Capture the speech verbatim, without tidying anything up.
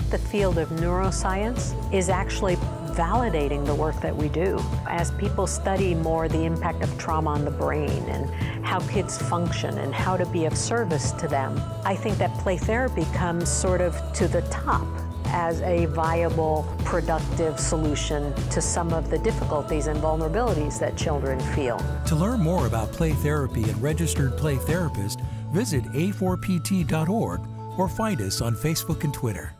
the field of neuroscience is actually validating the work that we do. As people study more the impact of trauma on the brain and how kids function and how to be of service to them, I think that play therapy comes sort of to the top as a viable, productive solution to some of the difficulties and vulnerabilities that children feel. To learn more about play therapy and registered play therapist, visit a four p t dot org or find us on Facebook and Twitter.